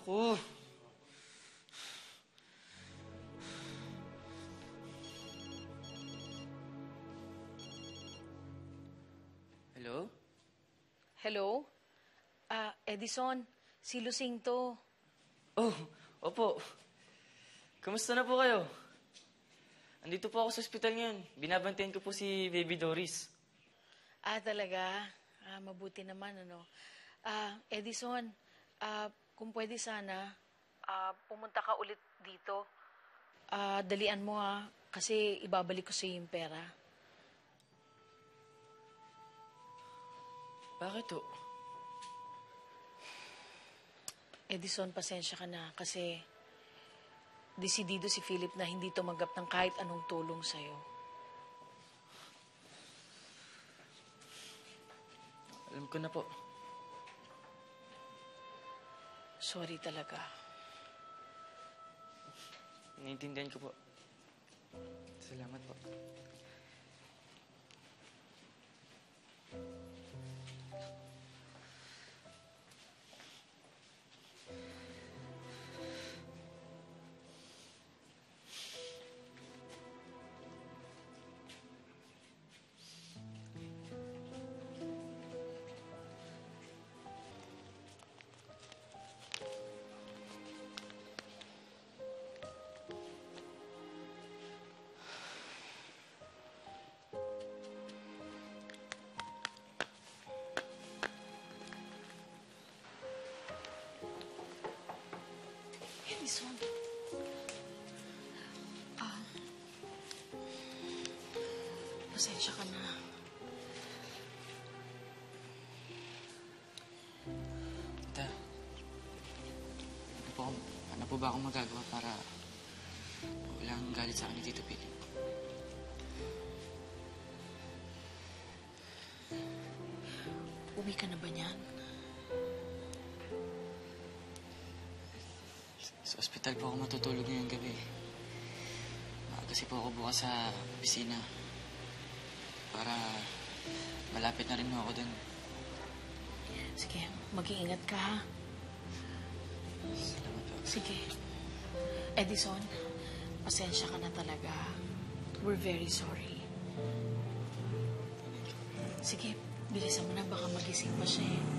Naku. Hello? Hello? Edison, si Lucing to. Oh, opo. Kamusta na po kayo? Andito po ako sa ospital ngayon. Binabantayan ko po si Baby Doris. Talaga? Mabuti naman, ano. Edison, kung pwede sana, pumunta ka ulit dito. Dalian mo kasi ibabalik ko sa'yo yung pera. Bakit to? Edison, pasensya ka na kasi desidido si Philip na hindi tumanggap ng kahit anong tulong sa'yo. Alam ko na po. Sorry talaga. Naiintindihan ko po. Salamat po. Edison. Pasensya ka na. Tita, ano po ba akong magagawa para walang galit sa akin ni Tito Philip? Uwi ka na ba niyan? Sa ospital po ako matutulog ngayong gabi. Kasi po ako bukas sa opisina. Para malapit na rin ako dun. Sige, mag-iingat ka, ha? Salamat po. Sige. Edison, pasensya ka na talaga. We're very sorry. Sige, bilisan mo na. Baka magising pa siya, eh.